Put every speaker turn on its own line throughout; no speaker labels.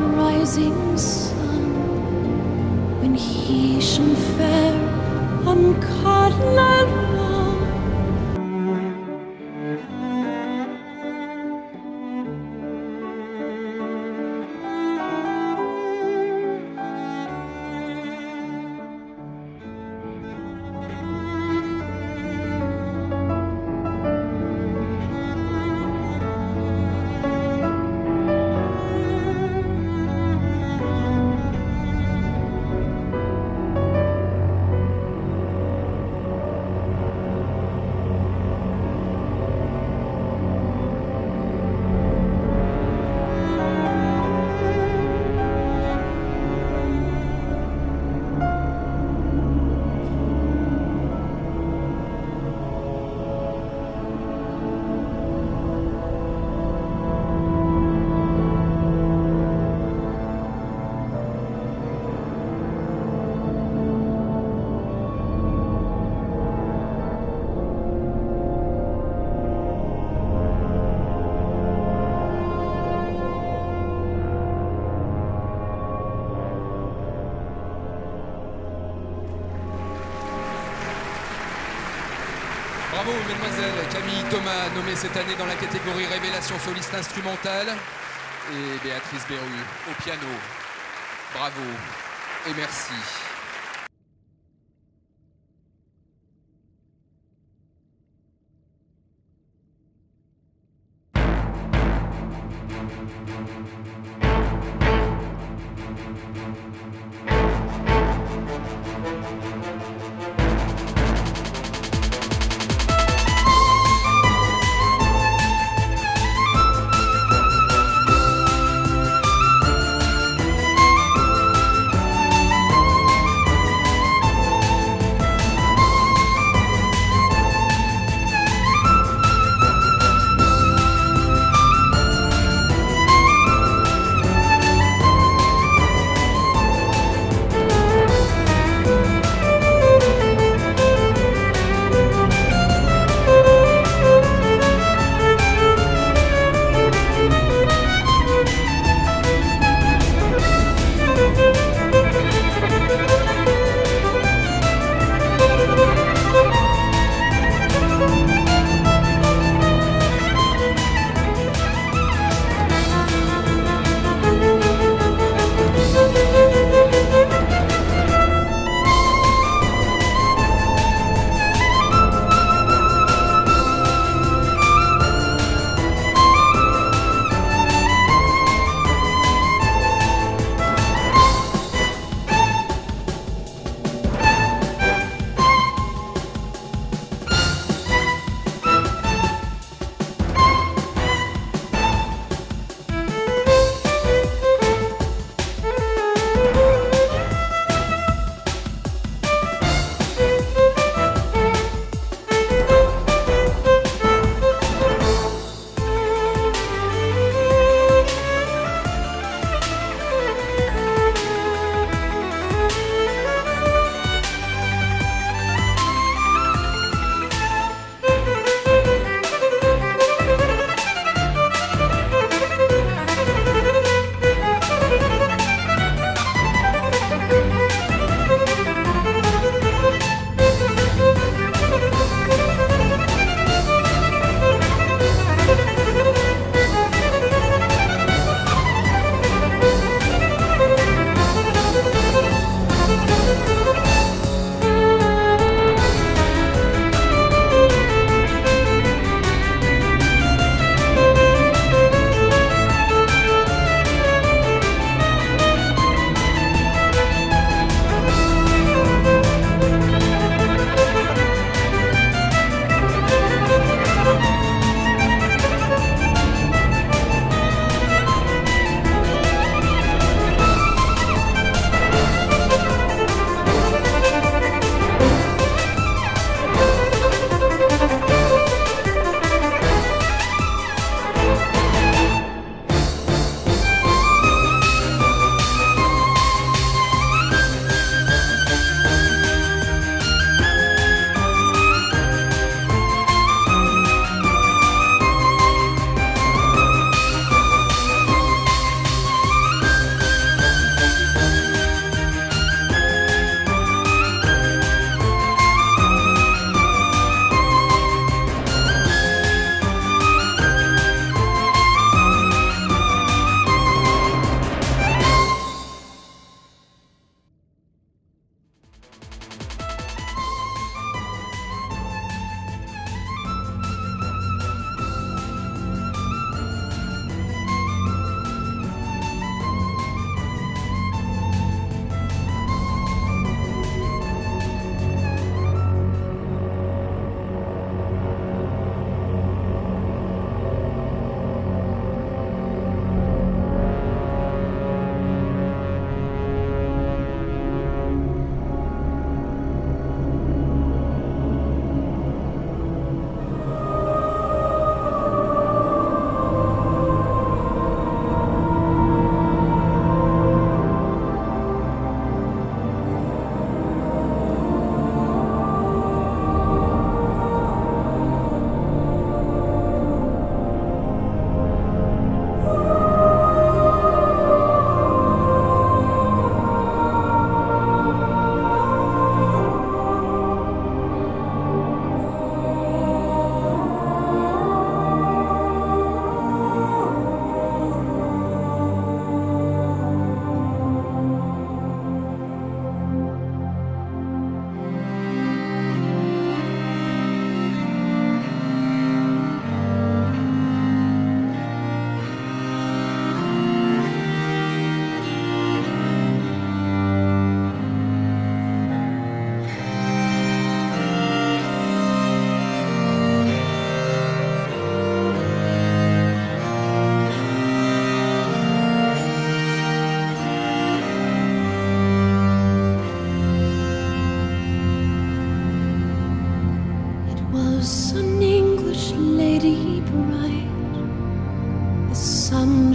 rising sun, when he shone fair on Cardinal Lawn.
Bravo, mesdemoiselles. Camille Thomas, nommée cette année dans la catégorie Révélation soliste instrumentale. Et Béatrice Berru, au piano. Bravo et merci.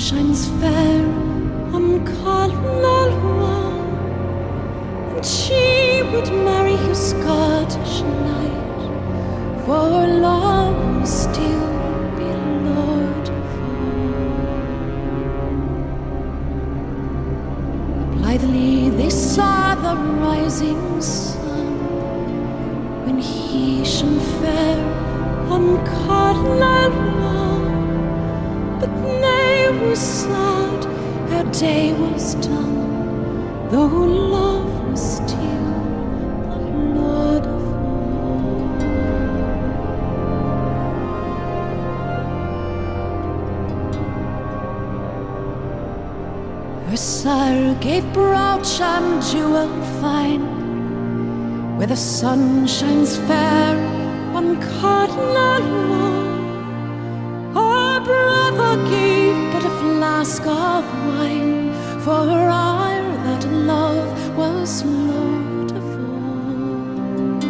shines fair on Cardinal Wall, and she would marry your Scottish knight, for love will still be lord of all. Blithely they saw the rising sun when he shone fair on Cardinal Wall, but they were sad ere day was done, though love was still the lord of all. Her sire gave brooch and jewel fine, where the sun shines fair on Cardinal Wall. Her brother gave but a flask of wine for her ire that love was lord of all.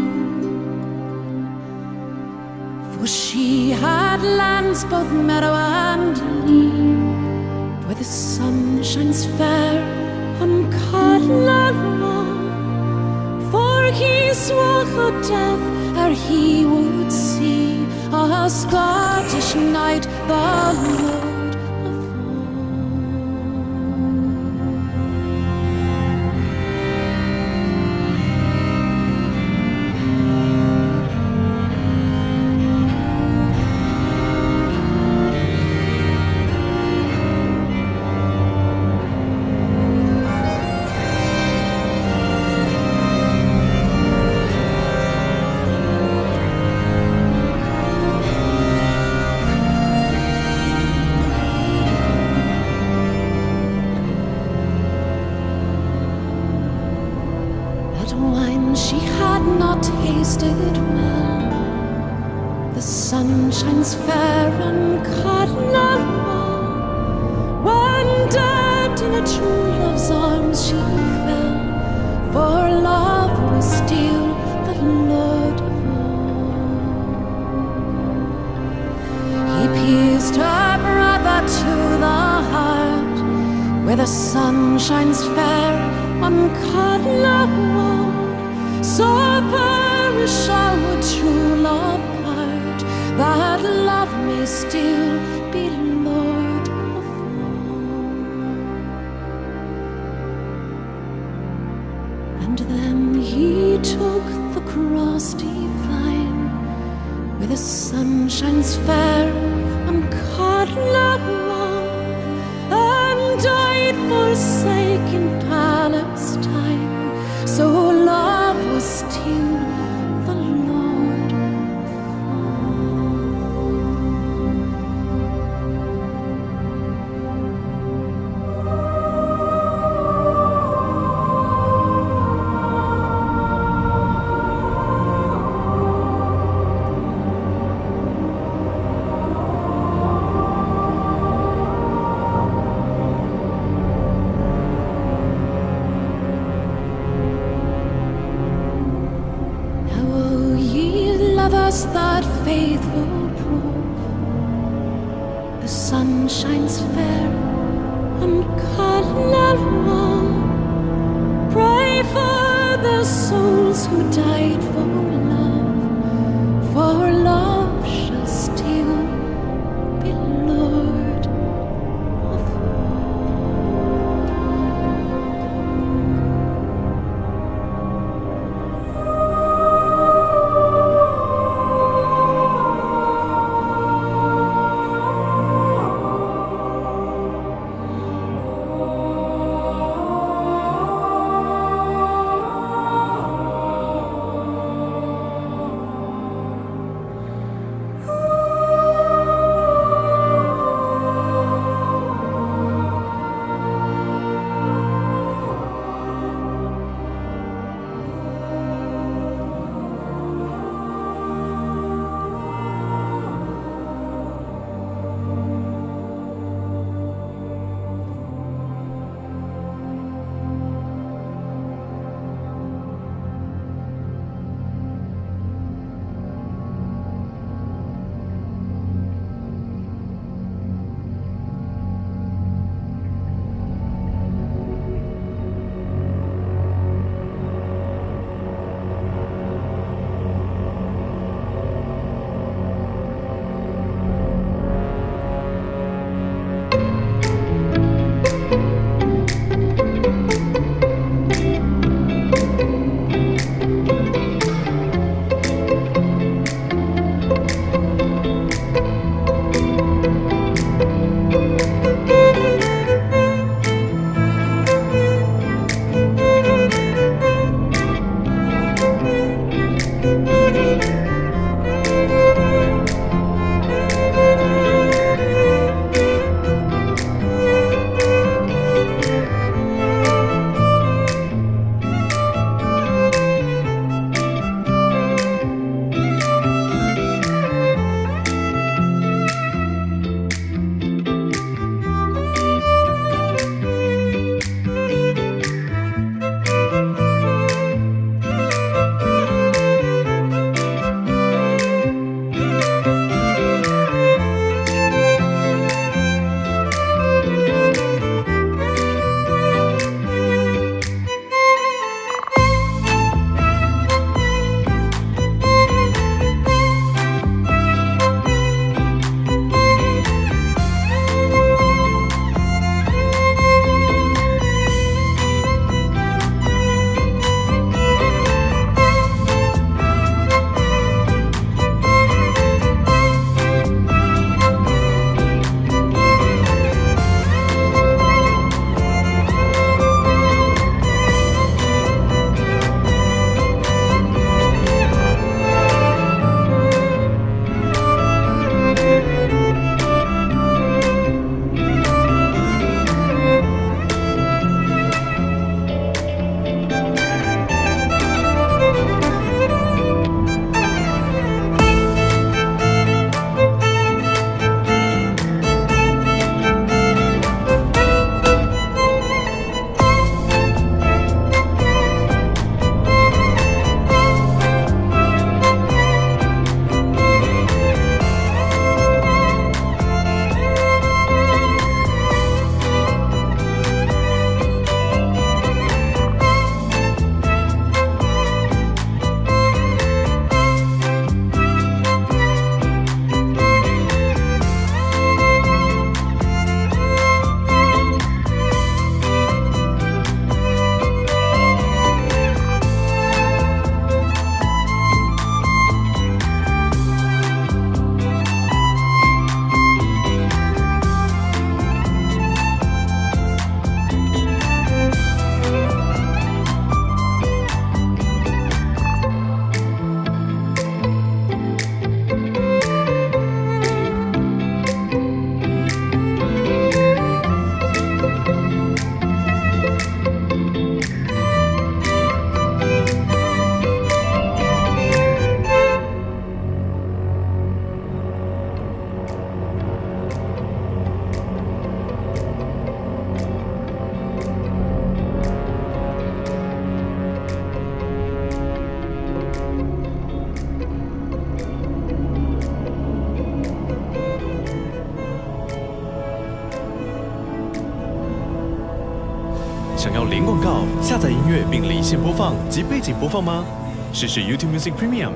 For she had lands both meadow and lea, where the sun shines fair on Cardinal Wall. For he swore her death ere he would see a Scottish knight, the lord of wine she had not tasted well. The sun shines fair on Cardinal Wall, when dead in a true love's arms she fell, for love was still the lord of all. He pierced her brother to the heart, where the sun shines fair on Cardinal Wall. So perish our true love part, that love may still be lord of all. And then he took the cross divine, where the sun shines fair on Cardinal Wall, and died forsaken Palestine. So love was still the lord of lovers that faithful prove, the sun shines fair on Cardinal Wall. Pray for the souls who died for love shall still be lord of
想要零广告、下载音乐并离线播放及背景播放吗？试试 YouTube Music Premium。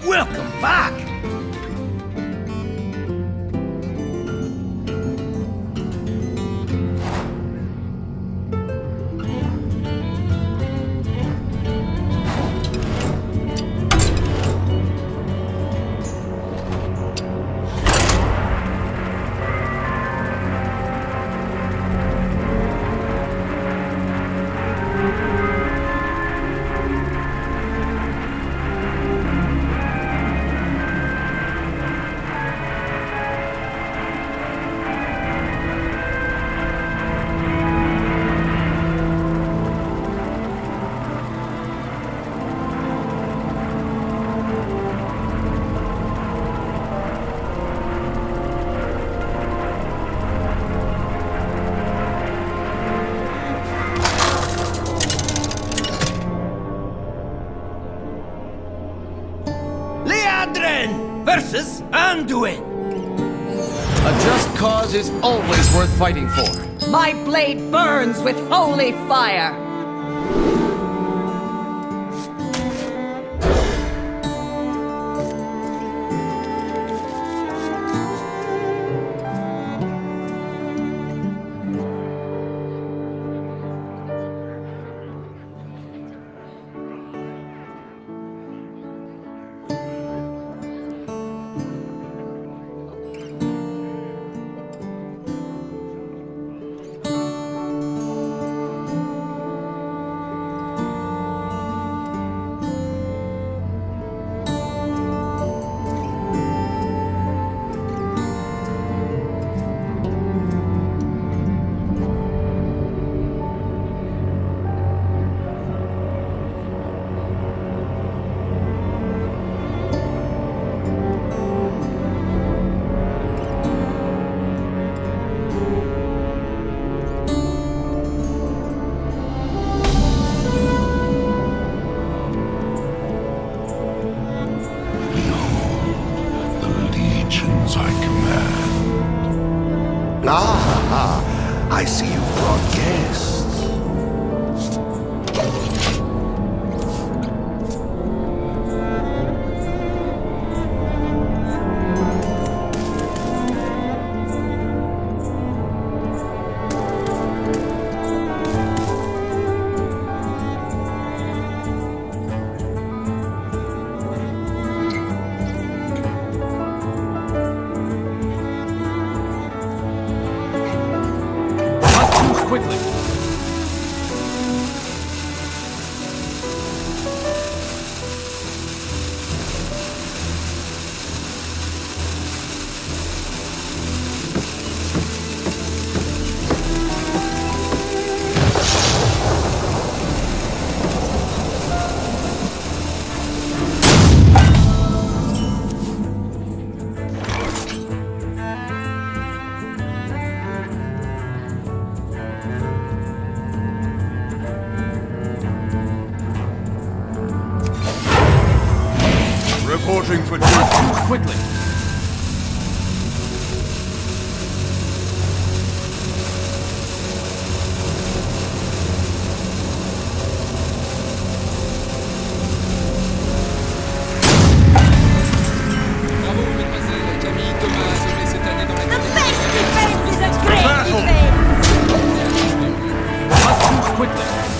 Welcome back! Versus Anduin!
A just cause is always worth fighting for.
My blade burns with holy fire!
Ah, I see you brought guests.
Quickly!
Reporting for duty.
Quickly!
Bravo, mesdemoiselles. Camille Thomas, nommée cette année dans la
The
catégorie
best
révélation.
defense is a great defense!
Quickly!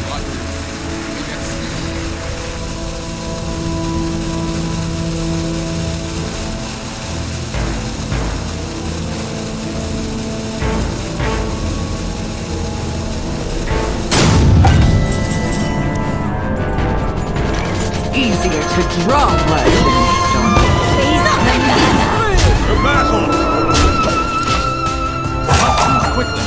Easier to draw blood than stone.
To battle!
Quickly!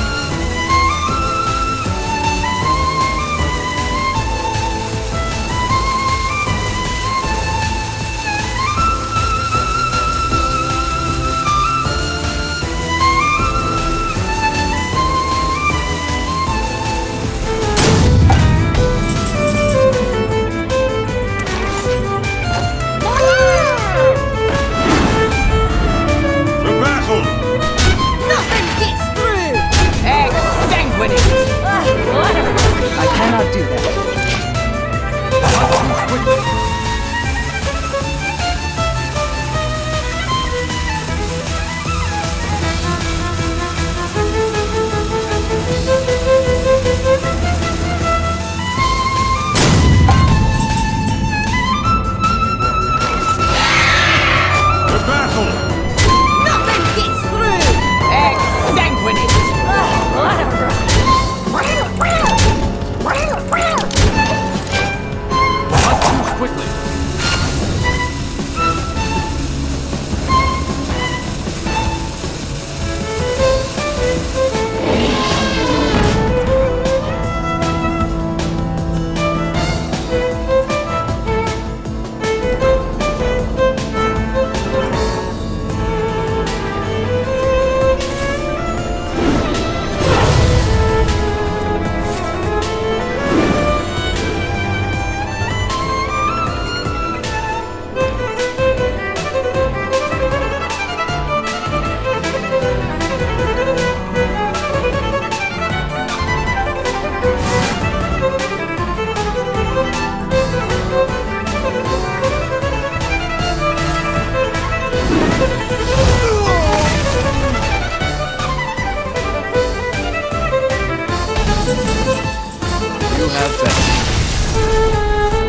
have faith.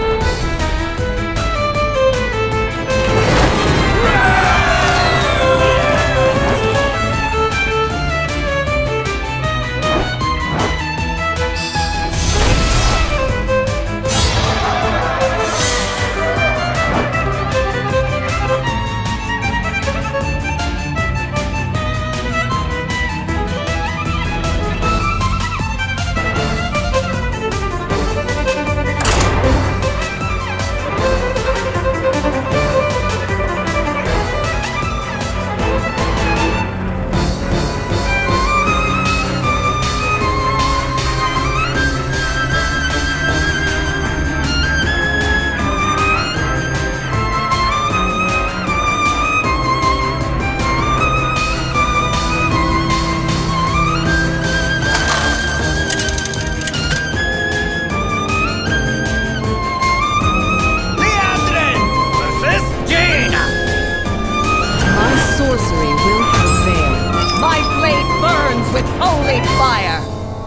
Sorcery will prevail. My blade burns with holy fire.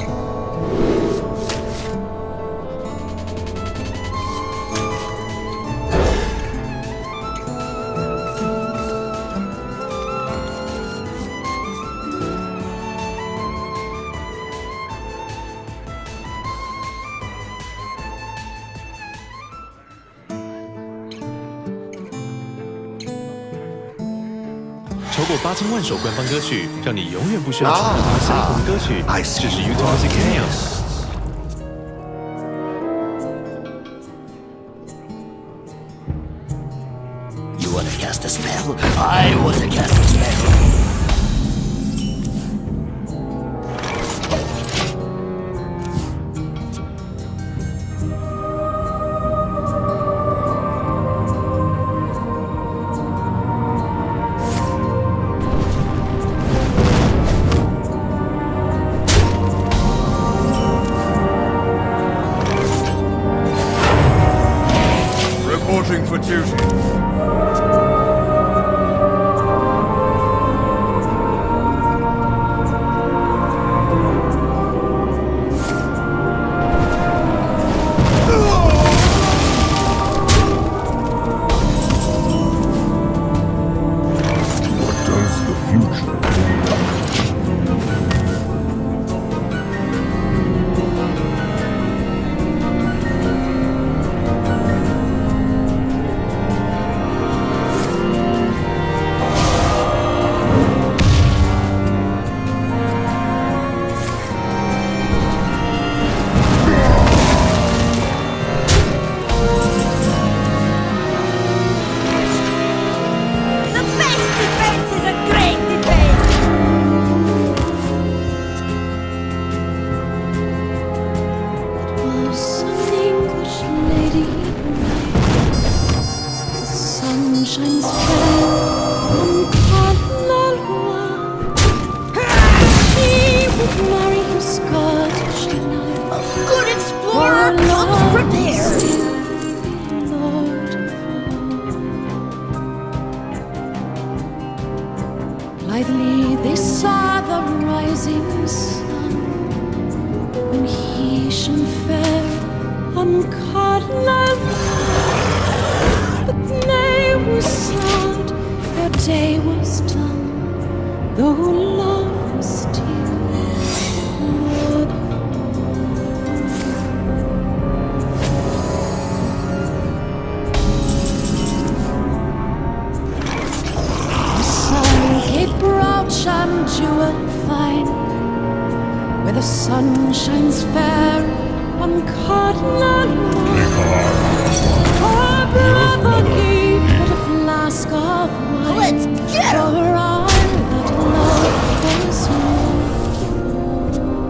超过8000万首官方歌曲，让你永远不需要重复下一首歌曲。这是 YouTube Music Kenya。
You wanna cast a spell? I wanna cast a spell. Reporting for duty. What does the future hold?
Shines fair on Carnalois. He would marry his Scottish knight.
A good explorer comes prepared.
Blithely they saw the rising sun when he shone fair on Carnalois. But they were sad, their day was done, though love was still would The sun gave brooch and jewel fine, where the sun shines fair on Carnalois. Our brother gave but a flask of wine.
Let's get him!
For all that love was more.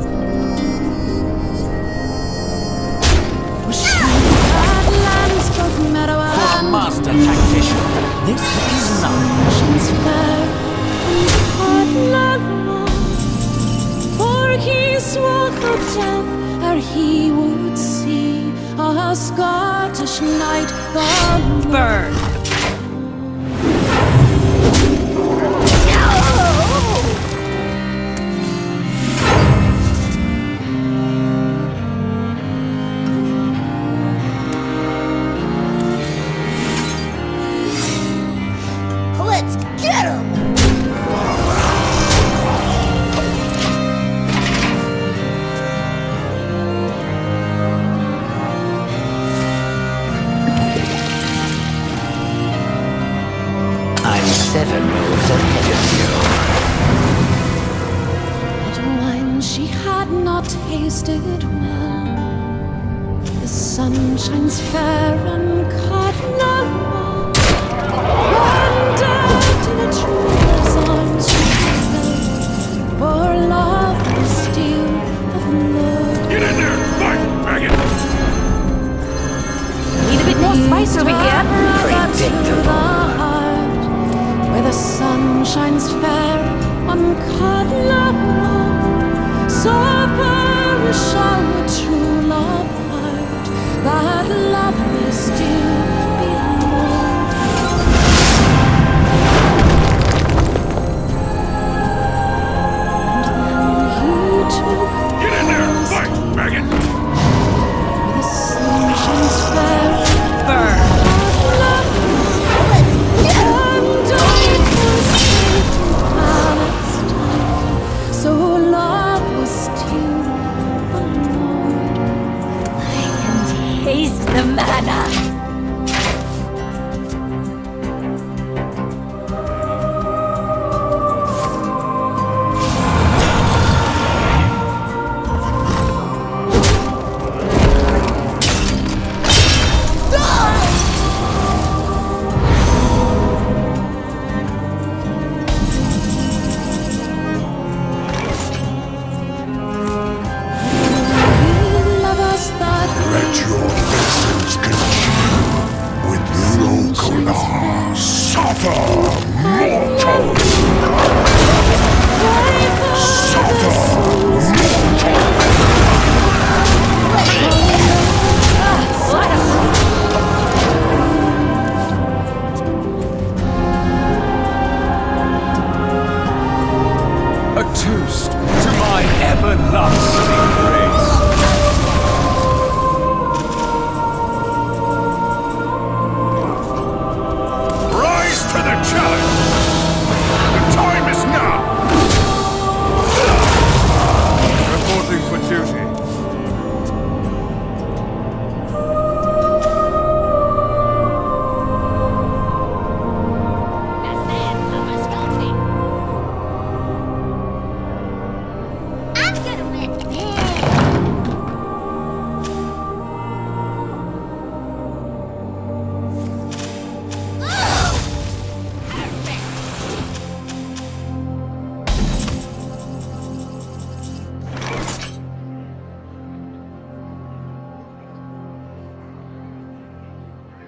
For she had lands both meadow and
Master tactician, this is not.
shines fair on Carnalois. For he swore to death ere he would see a Scottish knight the
Burn.
not tasted well. The sun shines fair on Cardinal Wall, and out in a tree's arms she fell, for love was still of Lord.
Get in there! Fight, maggot!
Need a bit more spice over here.
Predictable. Where the sun shines fair on Cardinal Wall, so perish our true love heart, that love may still be more. And then you took
Get in there! Fight, maggot!
where the sun shines fair.
Burn.
So love was still the Lord.
I can taste the manna.
Let your vessels congeal with Locolar. Suffer, mortal! Suffer,
A toast to my everlasting grace.
rise to the challenge! The time is now! Reporting for duty.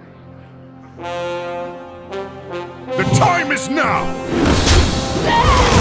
The time is now!